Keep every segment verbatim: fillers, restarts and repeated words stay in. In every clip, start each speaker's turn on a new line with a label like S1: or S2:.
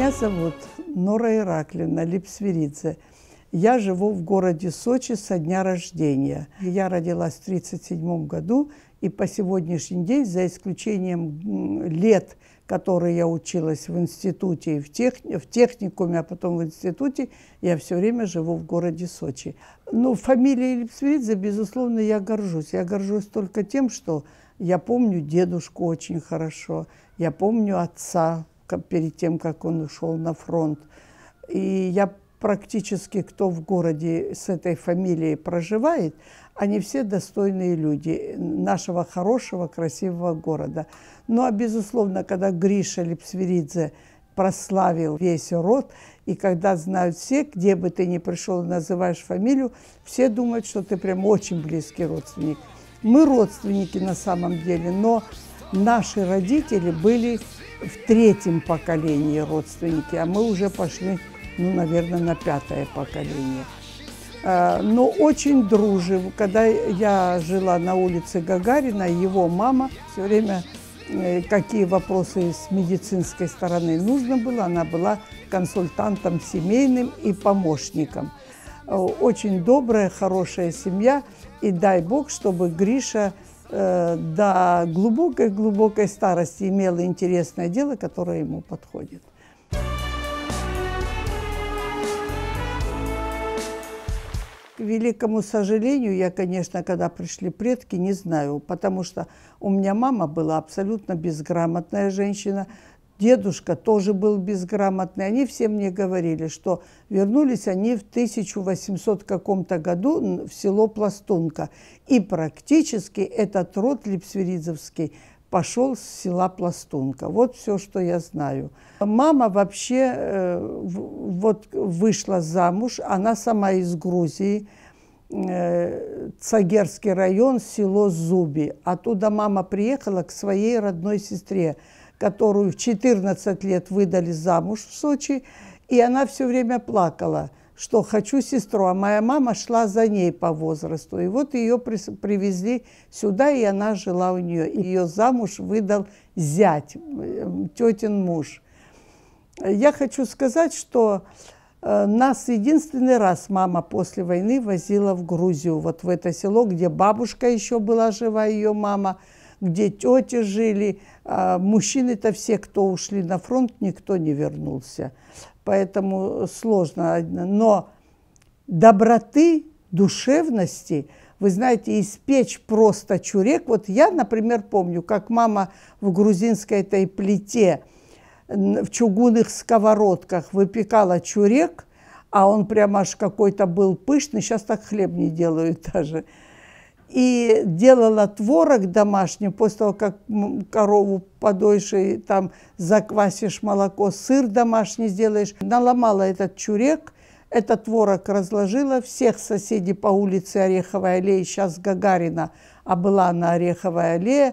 S1: Меня зовут Нора Ираклиевна Липсвиридзе. Я живу в городе Сочи со дня рождения. Я родилась в тридцать седьмом году, и по сегодняшний день, за исключением лет, которые я училась в институте, в, тех, в техникуме, а потом в институте, я все время живу в городе Сочи. Ну, фамилией Липсвиридзе, безусловно, я горжусь. Я горжусь только тем, что я помню дедушку очень хорошо, я помню отца перед тем, как он ушел на фронт. И я практически, кто в городе с этой фамилией проживает, они все достойные люди нашего хорошего, красивого города. Ну, а безусловно, когда Гриша Липсвиридзе прославил весь род, и когда знают все, где бы ты ни пришел и называешь фамилию, все думают, что ты прям очень близкий родственник. Мы родственники на самом деле, но наши родители были в третьем поколении родственники, а мы уже пошли, ну, наверное, на пятое поколение. Но очень дружим. Когда я жила на улице Гагарина, его мама все время, какие вопросы с медицинской стороны нужно было, она была консультантом семейным и помощником. Очень добрая, хорошая семья, и дай Бог, чтобы Гриша э, до глубокой-глубокой старости имел интересное дело, которое ему подходит. К великому сожалению, я, конечно, когда пришли предки, не знаю, потому что у меня мама была абсолютно безграмотная женщина, дедушка тоже был безграмотный. Они все мне говорили, что вернулись они в тысяча восемьсотом каком-то году в село Пластунка. И практически этот род липсвиридзевский пошел с села Пластунка. Вот все, что я знаю. Мама вообще э, вот вышла замуж, она сама из Грузии, э, Цагерский район, село Зуби. Оттуда мама приехала к своей родной сестре, которую в четырнадцать лет выдали замуж в Сочи, и она все время плакала, что хочу сестру, а моя мама шла за ней по возрасту. И вот ее привезли сюда, и она жила у нее. Ее замуж выдал зять, тетин муж. Я хочу сказать, что нас единственный раз мама после войны возила в Грузию, вот в это село, где бабушка еще была жива, ее мама, где тети жили. А мужчины-то все, кто ушли на фронт, никто не вернулся. Поэтому сложно. Но доброты, душевности, вы знаете, испечь просто чурек. Вот я, например, помню, как мама в грузинской этой плите в чугунных сковородках выпекала чурек, а он прямо аж какой-то был пышный. Сейчас так хлеб не делают даже. И делала творог домашний, после того, как корову подольше там заквасишь молоко, сыр домашний сделаешь. Наломала этот чурек, этот творог разложила, всех соседей по улице Ореховой аллеи, сейчас Гагарина, а была на Ореховой аллее.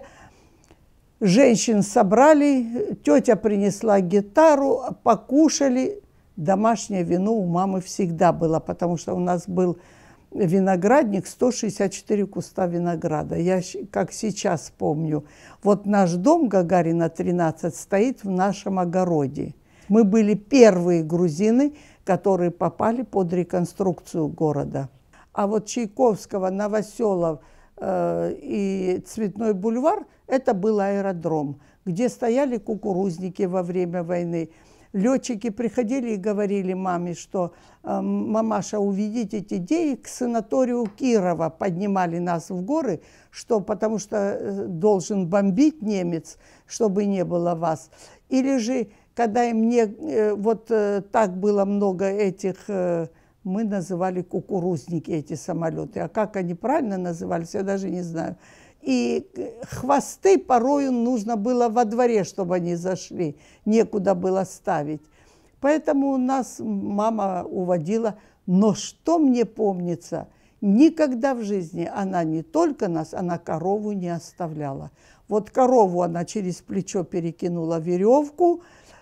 S1: Женщин собрали, тетя принесла гитару, покушали. Домашнее вино у мамы всегда было, потому что у нас был виноградник, сто шестьдесят четыре куста винограда. Я как сейчас помню. Вот наш дом Гагарина тринадцать стоит в нашем огороде. Мы были первые грузины, которые попали под реконструкцию города. А вот Чайковского, Новоселов э, и Цветной бульвар – это был аэродром, где стояли кукурузники во время войны. Летчики приходили и говорили маме, что э, «Мамаша, уведите детей к санаторию Кирова». Поднимали нас в горы, что, потому что э, должен бомбить немец, чтобы не было вас. Или же, когда им не, э, вот э, так было много этих, э, мы называли кукурузники эти самолеты. А как они правильно назывались, я даже не знаю. И хвосты порою нужно было во дворе, чтобы они зашли, некуда было ставить. Поэтому нас мама уводила. Но что мне помнится, никогда в жизни она не только нас, она корову не оставляла. Вот корову она через плечо перекинула веревку,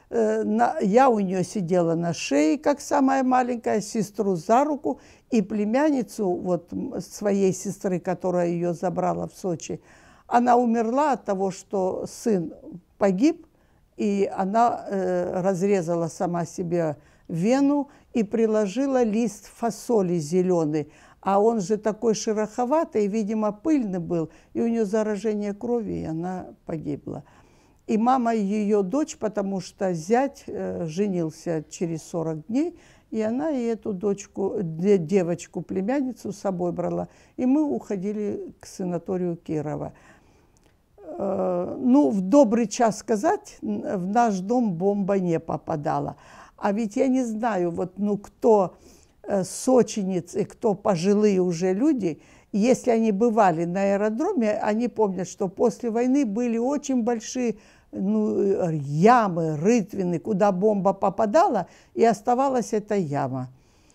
S1: я у нее сидела на шее, как самая маленькая, сестру за руку, и племянницу вот своей сестры, которая ее забрала в Сочи, она умерла от того, что сын погиб, и она э, разрезала сама себе вену и приложила лист фасоли зеленый. А он же такой шероховатый, видимо, пыльный был, и у нее заражение крови, и она погибла. И мама ее дочь, потому что зять э, женился через сорок дней, и она и эту дочку, девочку, племянницу с собой брала, и мы уходили к санаторию Кирова. Э, ну, в добрый час сказать, в наш дом бомба не попадала. А ведь я не знаю, вот, ну, кто э, сочинец и кто пожилые уже люди, если они бывали на аэродроме, они помнят, что после войны были очень большие, ну, ямы, рытвины, куда бомба попадала, и оставалась эта яма.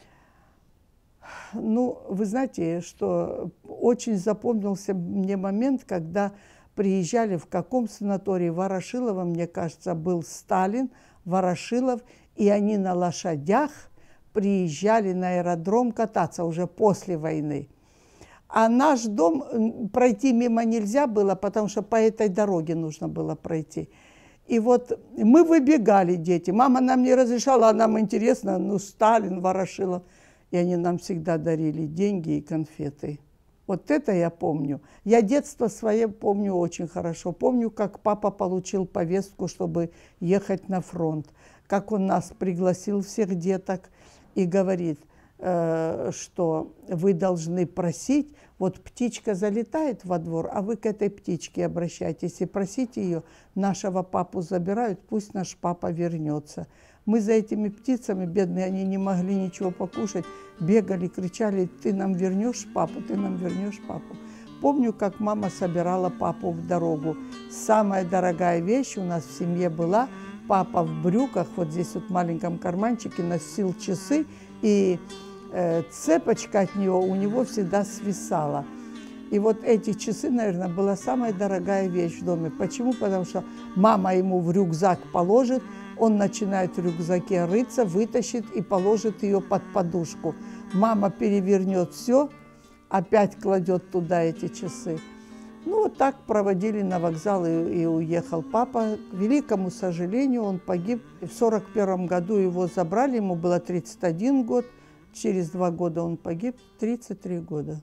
S1: Ну, вы знаете, что очень запомнился мне момент, когда приезжали в каком санатории, Ворошилова, мне кажется, был Сталин, Ворошилов, и они на лошадях приезжали на аэродром кататься уже после войны. А наш дом пройти мимо нельзя было, потому что по этой дороге нужно было пройти. И вот мы выбегали, дети. Мама нам не разрешала, а нам интересно, ну, Сталин, Ворошилов. И они нам всегда дарили деньги и конфеты. Вот это я помню. Я детство свое помню очень хорошо. Помню, как папа получил повестку, чтобы ехать на фронт. Как он нас пригласил, всех деток, и говорит, что вы должны просить, вот птичка залетает во двор, а вы к этой птичке обращайтесь и просите ее, нашего папу забирают, пусть наш папа вернется. Мы за этими птицами, бедные, они не могли ничего покушать, бегали, кричали, ты нам вернешь папу, ты нам вернешь папу. Помню, как мама собирала папу в дорогу. Самая дорогая вещь у нас в семье была, папа в брюках, вот здесь вот в маленьком карманчике носил часы, и э, цепочка от него у него всегда свисала. И вот эти часы, наверное, была самая дорогая вещь в доме. Почему? Потому что мама ему в рюкзак положит, он начинает в рюкзаке рыться, вытащит и положит ее под подушку. Мама перевернет все, опять кладет туда эти часы. Ну, вот так проводили на вокзал, и, и уехал папа. К великому сожалению, он погиб. В сорок первом году его забрали, ему было тридцать один год. Через два года он погиб, тридцать три года.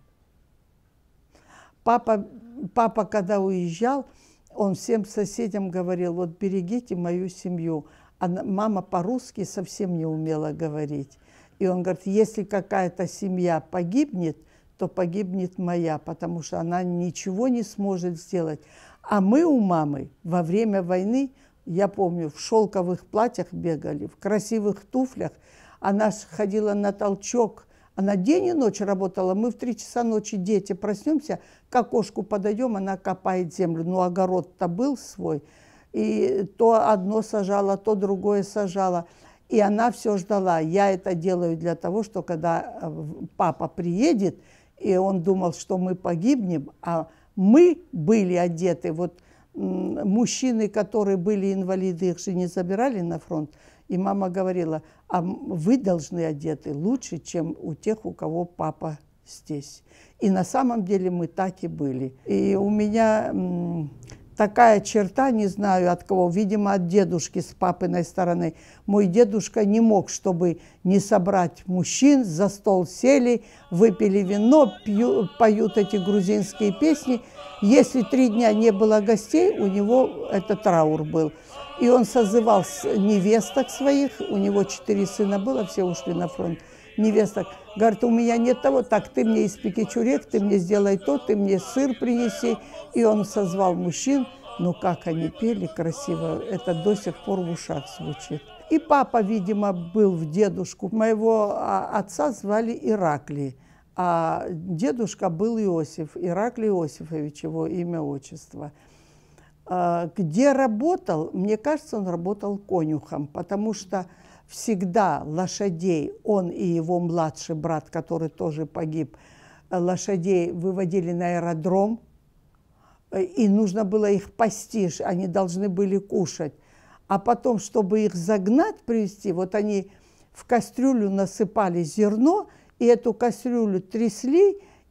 S1: Папа, папа, когда уезжал, он всем соседям говорил, вот берегите мою семью. А мама по-русски совсем не умела говорить. И он говорит, если какая-то семья погибнет, то погибнет моя, потому что она ничего не сможет сделать. А мы у мамы во время войны, я помню, в шелковых платьях бегали, в красивых туфлях. Она ходила на толчок, она день и ночь работала. Мы в три часа ночи, дети, проснемся, к окошку подойдем, она копает землю. Ну, огород-то был свой. И то одно сажала, то другое сажала. И она все ждала. Я это делаю для того, что когда папа приедет, и он думал, что мы погибнем, а мы были одеты. Вот мужчины, которые были инвалиды, их же не забирали на фронт. И мама говорила, а вы должны одеты лучше, чем у тех, у кого папа здесь. И на самом деле мы так и были. И у меня такая черта, не знаю от кого, видимо, от дедушки с папиной стороны. Мой дедушка не мог, чтобы не собрать мужчин, за стол сели, выпили вино, пью, поют эти грузинские песни. Если три дня не было гостей, у него этот траур был. И он созывал невесток своих, у него четыре сына было, все ушли на фронт. Невесток, говорит, у меня нет того, так ты мне испеки чурек, ты мне сделай то, ты мне сыр принеси. И он созвал мужчин, ну как они пели красиво, это до сих пор в ушах звучит. И папа, видимо, был в дедушку. Моего отца звали Ираклий, а дедушка был Иосиф, Ираклий Иосифович, его имя, отчество. Где работал, мне кажется, он работал конюхом, потому что всегда лошадей, он и его младший брат, который тоже погиб, лошадей выводили на аэродром, и нужно было их пасти, они должны были кушать. А потом, чтобы их загнать, привести, вот они в кастрюлю насыпали зерно, и эту кастрюлю трясли,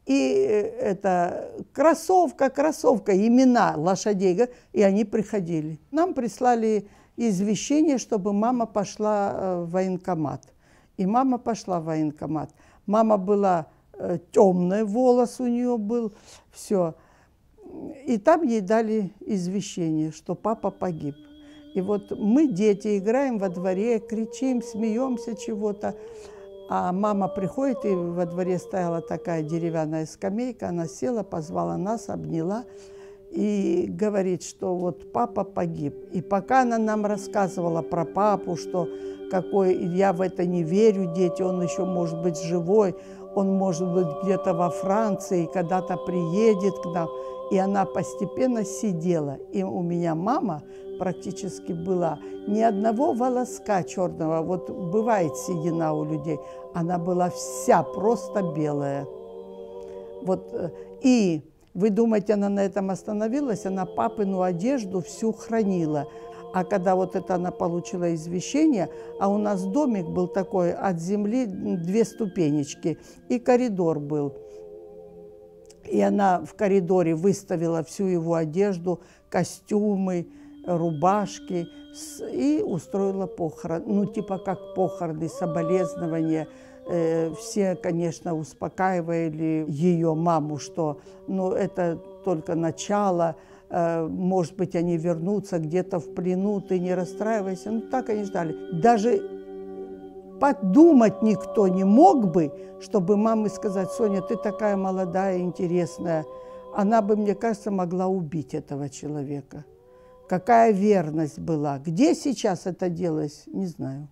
S1: И это кроссовка, кроссовка, имена лошадей, и они приходили. Нам прислали извещение, чтобы мама пошла в военкомат. И мама пошла в военкомат. Мама была темная, волос у нее был, все. И там ей дали извещение, что папа погиб. И вот мы, дети, играем во дворе, кричим, смеемся чего-то. А мама приходит, и во дворе стояла такая деревянная скамейка. Она села, позвала нас, обняла и говорит, что вот папа погиб. И пока она нам рассказывала про папу, что какой, я в это не верю, дети, он еще может быть живой, он может быть где-то во Франции, когда-то приедет к нам. И она постепенно сидела. И у меня мама практически была ни одного волоска черного. Вот бывает седина у людей. Она была вся просто белая. Вот. И вы думаете, она на этом остановилась? Она папину одежду всю хранила. А когда вот это она получила извещение, а у нас домик был такой, от земли две ступенечки, и коридор был. И она в коридоре выставила всю его одежду, костюмы, рубашки и устроила похорон. Ну, типа как похороны, соболезнования. Э, все, конечно, успокаивали ее маму, что ну, это только начало, э, может быть, они вернутся где-то в плену, ты не расстраивайся. Ну, так они ждали. Даже подумать никто не мог бы, чтобы маме сказать: Соня, ты такая молодая, интересная. Она бы, мне кажется, могла убить этого человека. Какая верность была. Где сейчас это делалось, не знаю.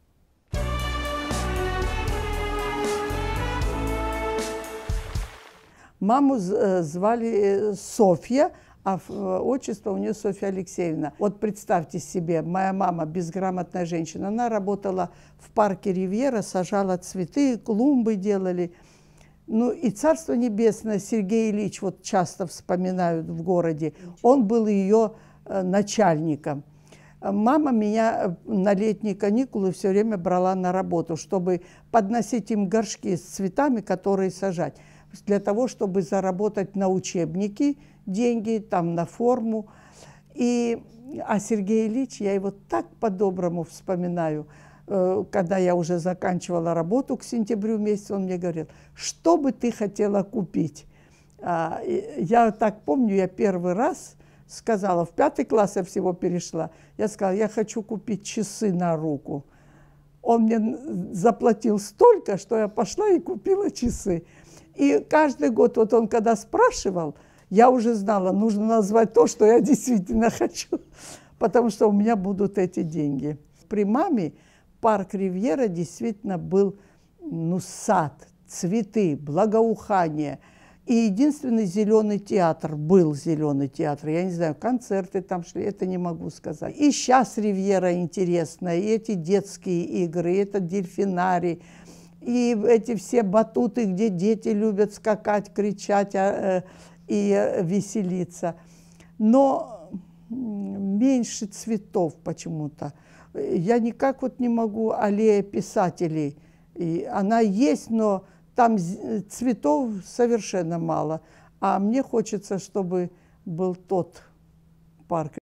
S1: Маму звали Софья, а отчество у нее Софья Алексеевна. Вот представьте себе, моя мама, безграмотная женщина, она работала в парке Ривьера, сажала цветы, клумбы делали. Ну и Царство Небесное, Сергей Ильич, вот часто вспоминают в городе, он был ее начальником. Мама меня на летние каникулы все время брала на работу, чтобы подносить им горшки с цветами, которые сажать, для того, чтобы заработать на учебники деньги, там, на форму. И, а Сергей Ильич, я его так по-доброму вспоминаю, когда я уже заканчивала работу к сентябрю месяцу, он мне говорил: что бы ты хотела купить? Я так помню, я первый раз сказала, в пятый класс я всего перешла, я сказала: я хочу купить часы на руку. Он мне заплатил столько, что я пошла и купила часы. И каждый год, вот он когда спрашивал, я уже знала, нужно назвать то, что я действительно хочу, потому что у меня будут эти деньги. При маме парк Ривьера действительно был, ну, сад, цветы, благоухание. И единственный зеленый театр, был зеленый театр, я не знаю, концерты там шли, это не могу сказать. И сейчас Ривьера интересная, и эти детские игры, и этот дельфинарий, и эти все батуты, где дети любят скакать, кричать а, э, и веселиться. Но меньше цветов почему-то. Я никак вот не могу, аллея писателей, и она есть, но там цветов совершенно мало. А мне хочется, чтобы был тот парк.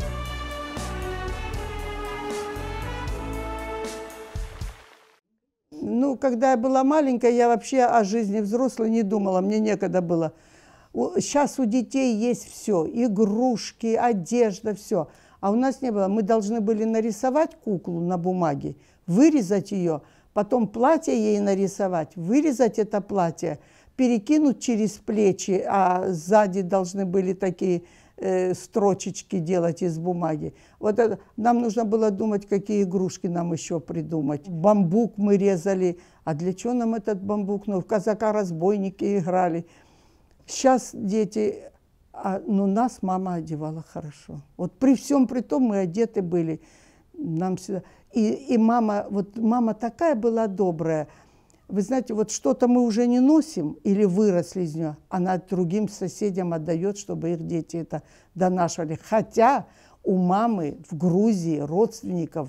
S1: Ну, когда я была маленькая, я вообще о жизни взрослой не думала, мне некогда было. Сейчас у детей есть все, игрушки, одежда, все. А у нас не было. Мы должны были нарисовать куклу на бумаге, вырезать ее, потом платье ей нарисовать, вырезать это платье, перекинуть через плечи, а сзади должны были такие э, строчечки делать из бумаги. Вот это, нам нужно было думать, какие игрушки нам еще придумать. Бамбук мы резали. А для чего нам этот бамбук? Ну, в казака-разбойники играли. Сейчас дети, а, ну, нас мама одевала хорошо. Вот при всем при том мы одеты были. Нам всегда... и, и мама, вот мама такая была добрая. Вы знаете, вот что-то мы уже не носим или выросли из нее, она другим соседям отдает, чтобы их дети это донашивали. Хотя у мамы в Грузии родственников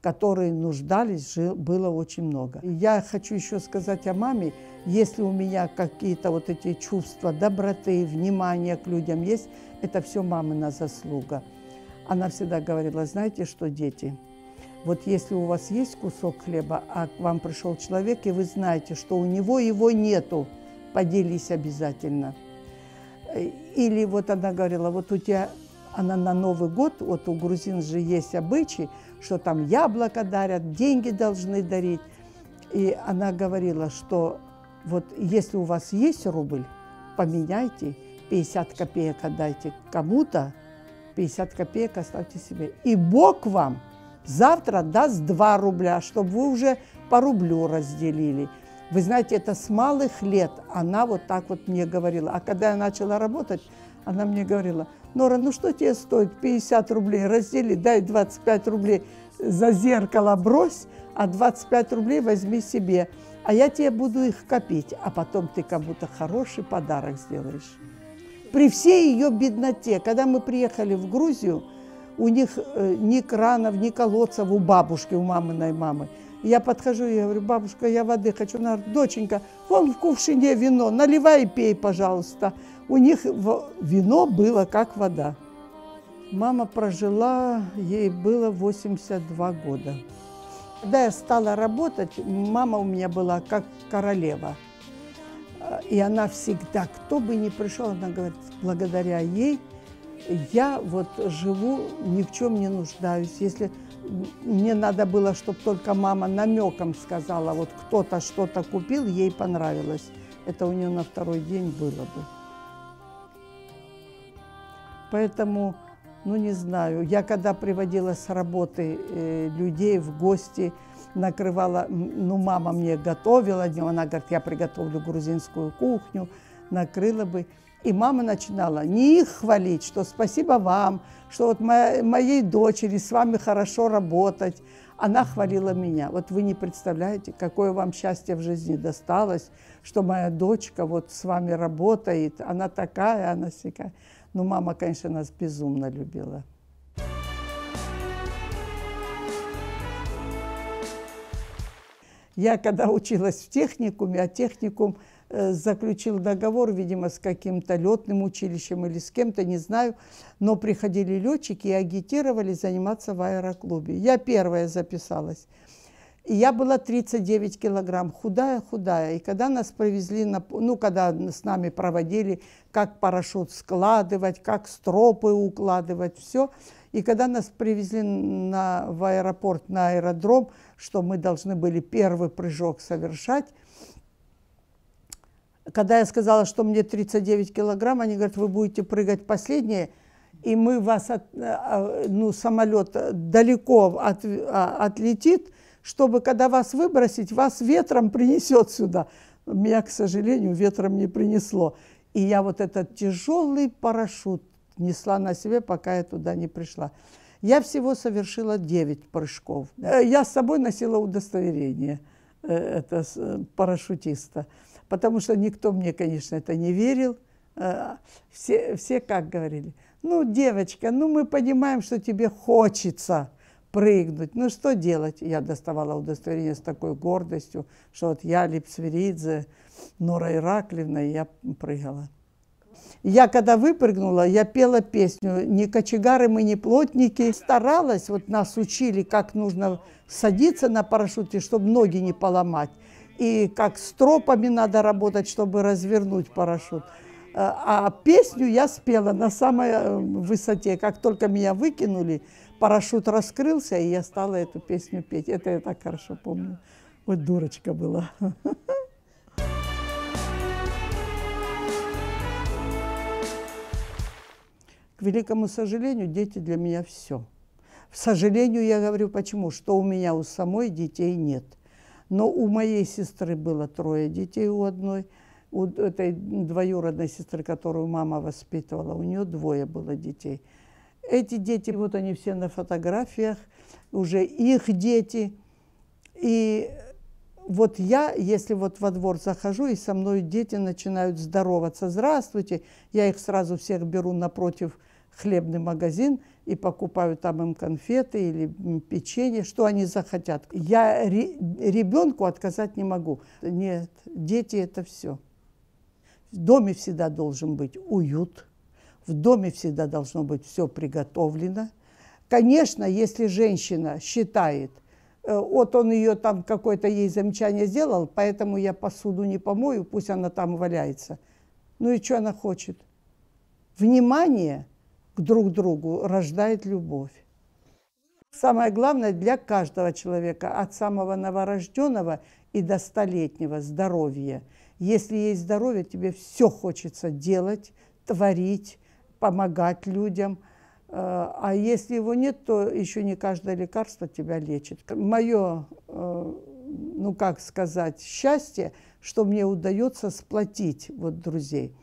S1: которые нуждались, было очень много. Я хочу еще сказать о маме. Если у меня какие-то вот эти чувства доброты, внимания к людям есть, это все мамина заслуга. Она всегда говорила, знаете что, дети, вот если у вас есть кусок хлеба, а к вам пришел человек, и вы знаете, что у него его нету, поделись обязательно. Или вот она говорила, вот у тебя, она на Новый год, вот у грузин же есть обычай, что там яблоко дарят, деньги должны дарить. И она говорила, что вот если у вас есть рубль, поменяйте, пятьдесят копеек отдайте кому-то, пятьдесят копеек оставьте себе. И Бог вам завтра даст два рубля, чтобы вы уже по рублю разделили. Вы знаете, это с малых лет она вот так вот мне говорила. А когда я начала работать, она мне говорила, Нора, ну что тебе стоит пятьдесят рублей раздели, дай двадцать пять рублей за зеркало брось, а двадцать пять рублей возьми себе. А я тебе буду их копить, а потом ты кому-то хороший подарок сделаешь. При всей ее бедноте, когда мы приехали в Грузию, у них э, ни кранов, ни колодцев у бабушки, у маминой мамы. Я подхожу и говорю, бабушка, я воды хочу. Она говорит, доченька, вон в кувшине вино, наливай и пей, пожалуйста. У них вино было как вода. Мама прожила, ей было восемьдесят два года. Когда я стала работать, мама у меня была как королева. И она всегда, кто бы ни пришел, она говорит, благодаря ей я вот живу, ни в чем не нуждаюсь. Если мне надо было, чтобы только мама намеком сказала, вот кто-то что-то купил, ей понравилось. Это у нее на второй день было бы. Поэтому, ну не знаю, я когда приводила с работы э, людей в гости, накрывала, ну мама мне готовила, она говорит, я приготовлю грузинскую кухню, накрыла бы. И мама начинала не их хвалить, что спасибо вам, что вот моя, моей дочери с вами хорошо работать. Она хвалила меня. Вот вы не представляете, какое вам счастье в жизни досталось, что моя дочка вот с вами работает, она такая, она сякая. Ну, мама, конечно, нас безумно любила. Я когда училась в техникуме, а техникум э, заключил договор, видимо, с каким-то летным училищем или с кем-то, не знаю, но приходили летчики и агитировали заниматься в аэроклубе. Я первая записалась. И я была тридцать девять килограмм, худая-худая. И когда нас привезли, на, ну, когда с нами проводили, как парашют складывать, как стропы укладывать, все. И когда нас привезли на, в аэропорт, на аэродром, что мы должны были первый прыжок совершать, когда я сказала, что мне тридцать девять килограмм, они говорят, вы будете прыгать последние, и мы вас, от, ну, самолет далеко от, отлетит, чтобы, когда вас выбросить, вас ветром принесет сюда. Меня, к сожалению, ветром не принесло. И я вот этот тяжелый парашют несла на себе, пока я туда не пришла. Я всего совершила девять прыжков. Я с собой носила удостоверение это, парашютиста, потому что никто мне, конечно, это не верил. Все, все как говорили, ну, девочка, ну, мы понимаем, что тебе хочется прыгнуть. Ну, что делать? Я доставала удостоверение с такой гордостью, что вот я, Липсверидзе, Нора Ираклевна, и я прыгала. Я когда выпрыгнула, я пела песню «Не кочегары мы, не плотники». Старалась, вот нас учили, как нужно садиться на парашюте, чтобы ноги не поломать. И как с тропами надо работать, чтобы развернуть парашют. А песню я спела на самой высоте. Как только меня выкинули, парашют раскрылся, и я стала эту песню петь. Это я так хорошо помню. Вот дурочка была. К великому сожалению, дети для меня все. К сожалению, я говорю, почему? Что у меня у самой детей нет. Но у моей сестры было трое детей у одной. У этой двоюродной сестры, которую мама воспитывала, у нее двое было детей. Эти дети, вот они все на фотографиях, уже их дети. И вот я, если вот во двор захожу, и со мной дети начинают здороваться. Здравствуйте. Я их сразу всех беру напротив хлебный магазин и покупаю там им конфеты или печенье, что они захотят. Я ребенку отказать не могу. Нет, дети – это все. В доме всегда должен быть уют, в доме всегда должно быть все приготовлено. Конечно, если женщина считает, вот он ее там какое-то ей замечание сделал, поэтому я посуду не помою, пусть она там валяется. Ну и что она хочет? Внимание к друг другу рождает любовь. Самое главное для каждого человека, от самого новорожденного и до столетнего, здоровье. Если есть здоровье, тебе все хочется делать, творить, помогать людям. А если его нет, то еще не каждое лекарство тебя лечит. Мое, ну как сказать, счастье, что мне удается сплотить вот друзей.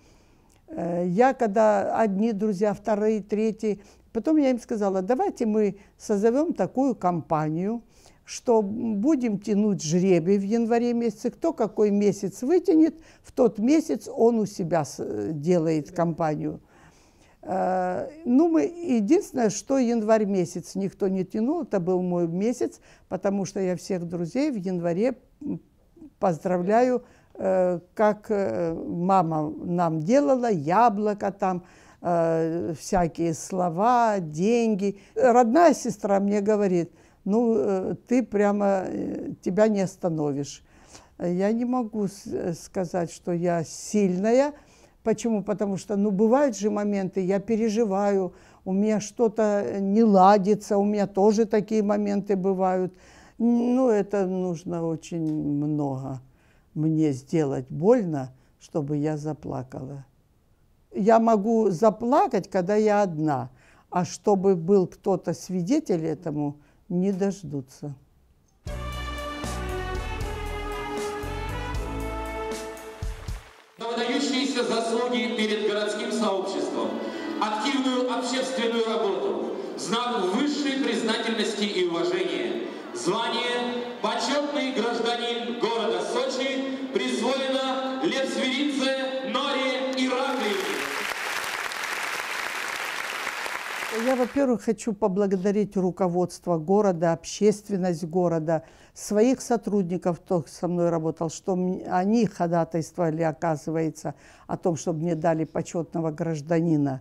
S1: Я когда одни друзья, вторые, третьи, потом я им сказала, давайте мы созовем такую компанию, что будем тянуть жребий в январе месяце, кто какой месяц вытянет, в тот месяц он у себя делает компанию. Ну, мы, единственное, что январь месяц никто не тянул, это был мой месяц, потому что я всех друзей в январе поздравляю, как мама нам делала, яблоко там, всякие слова, деньги. Родная сестра мне говорит, ну, ты прямо, тебя не остановишь. Я не могу сказать, что я сильная. Почему? Потому что, ну, бывают же моменты, я переживаю, у меня что-то не ладится, у меня тоже такие моменты бывают. Ну, это нужно очень много мне сделать больно, чтобы я заплакала. Я могу заплакать, когда я одна, а чтобы был кто-то свидетель этому, не дождутся.
S2: Выдающиеся заслуги перед городским сообществом, активную общественную работу, в знак высшей признательности и уважения, звание «Почетный гражданин города Сочи» присвоено Левсверидзе Норе Ираклиевне.
S1: Я, во-первых, хочу поблагодарить руководство города, общественность города, своих сотрудников, кто со мной работал, что они ходатайствовали, оказывается, о том, чтобы мне дали почетного гражданина.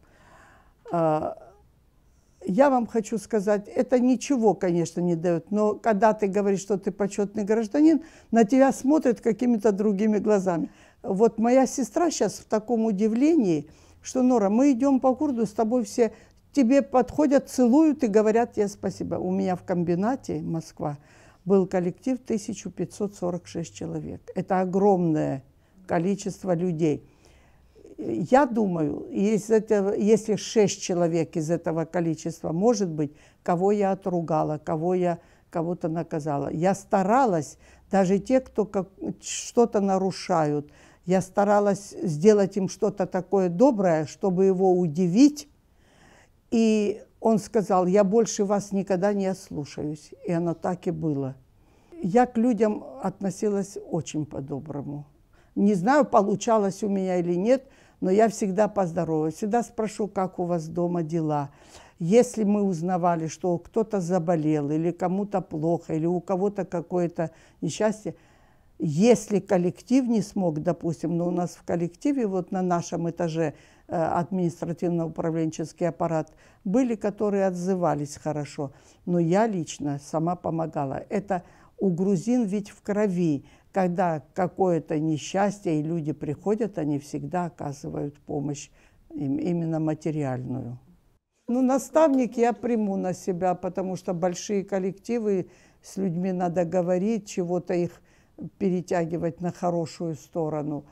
S1: Я вам хочу сказать, это ничего, конечно, не дает, но когда ты говоришь, что ты почетный гражданин, на тебя смотрят какими-то другими глазами. Вот моя сестра сейчас в таком удивлении, что, Нора, мы идем по городу, с тобой все, тебе подходят, целуют и говорят тебе спасибо. У меня в комбинате Москва был коллектив тысяча пятьсот сорок шесть человек. Это огромное количество людей. Я думаю, если шесть человек из этого количества, может быть, кого я отругала, кого я кого-то наказала. Я старалась, даже те, кто что-то нарушают, я старалась сделать им что-то такое доброе, чтобы его удивить. И он сказал, я больше вас никогда не ослушаюсь. И оно так и было. Я к людям относилась очень по-доброму. Не знаю, получалось у меня или нет, но я всегда поздороваюсь, всегда спрошу, как у вас дома дела. Если мы узнавали, что кто-то заболел, или кому-то плохо, или у кого-то какое-то несчастье, если коллектив не смог, допустим, но у нас в коллективе, вот на нашем этаже административно-управленческий аппарат, были, которые отзывались хорошо, но я лично сама помогала. Это у грузин ведь в крови. Когда какое-то несчастье, и люди приходят, они всегда оказывают помощь, им, именно материальную. Ну, наставник я приму на себя, потому что большие коллективы, с людьми надо говорить, чего-то их перетягивать на хорошую сторону.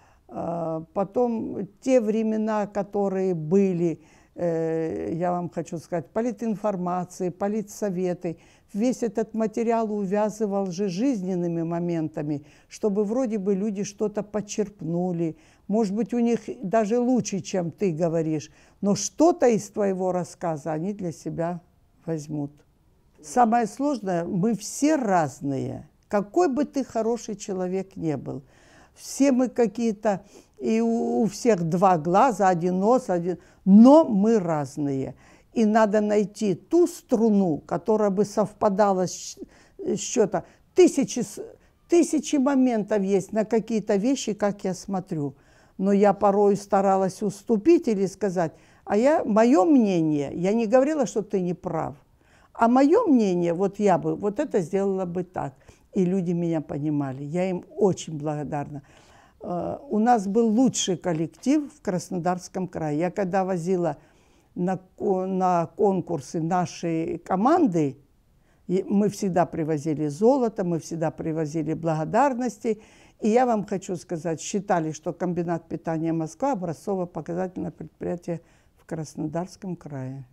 S1: Потом те времена, которые были, я вам хочу сказать, политинформации, политсоветы, весь этот материал увязывал же жизненными моментами, чтобы вроде бы люди что-то почерпнули. Может быть, у них даже лучше, чем ты говоришь, но что-то из твоего рассказа они для себя возьмут. Самое сложное, мы все разные. Какой бы ты хороший человек не был, все мы какие-то И у, у всех два глаза, один нос, один... Но мы разные. И надо найти ту струну, которая бы совпадала с, с что-то. Тысячи, тысячи моментов есть на какие-то вещи, как я смотрю. Но я порой старалась уступить или сказать, а я, мое мнение, я не говорила, что ты не прав, а мое мнение, вот я бы, вот это сделала бы так. И люди меня понимали. Я им очень благодарна. У нас был лучший коллектив в Краснодарском крае. Я когда возила на, на конкурсы нашей команды, мы всегда привозили золото, мы всегда привозили благодарности. И я вам хочу сказать, считали, что комбинат питания Москва образцово-показательное предприятие в Краснодарском крае.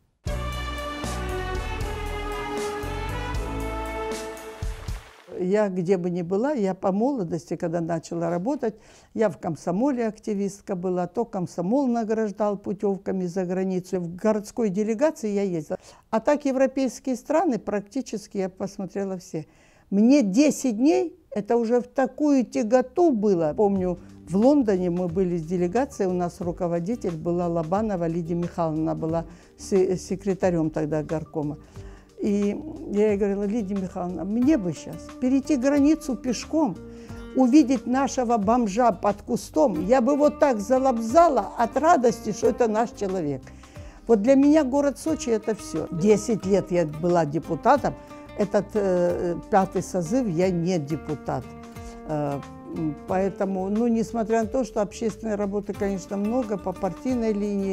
S1: Я где бы ни была, я по молодости, когда начала работать, я в комсомоле активистка была, то комсомол награждал путевками за границу. В городской делегации я ездила. А так европейские страны практически я посмотрела все. Мне десять дней, это уже в такую тяготу было. Помню, в Лондоне мы были с делегацией, у нас руководитель была Лобанова Лидия Михайловна, она была секретарем тогда горкома. И я ей говорила, Лидия Михайловна, мне бы сейчас перейти границу пешком, увидеть нашего бомжа под кустом, я бы вот так залобзала от радости, что это наш человек. Вот для меня город Сочи – это все. Десять лет я была депутатом, этот э, пятый созыв я не депутат. Э, поэтому, ну, несмотря на то, что общественной работы, конечно, много, по партийной линии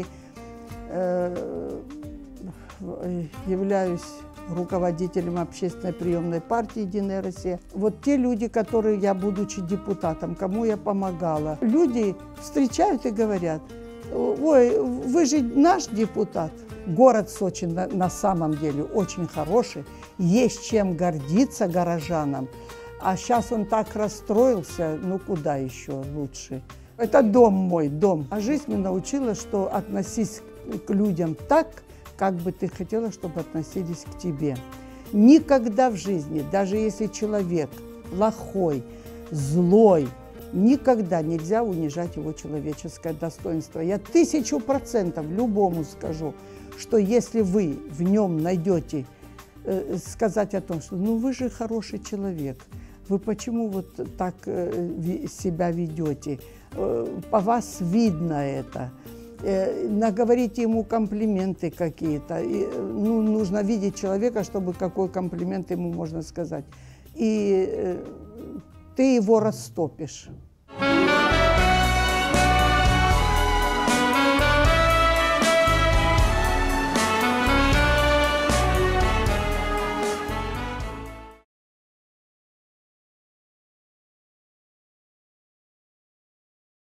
S1: э, являюсь руководителем общественной приемной партии «Единая Россия». Вот те люди, которые я, будучи депутатом, кому я помогала, люди встречают и говорят, ой, вы же наш депутат. Город Сочи на, на самом деле очень хороший, есть чем гордиться горожанам. А сейчас он так расстроился, ну куда еще лучше. Это дом мой, дом. А жизнь меня научила, что относись к людям так, как бы ты хотела, чтобы относились к тебе. Никогда в жизни, даже если человек плохой, злой, никогда нельзя унижать его человеческое достоинство. Я тысячу процентов любому скажу, что если вы в нем найдете э, сказать о том, что ну вы же хороший человек, вы почему вот так э, себя ведете, э, по вас видно это. Наговорите ему комплименты какие-то. Ну, нужно видеть человека, чтобы какой комплимент ему можно сказать. И э, ты его растопишь.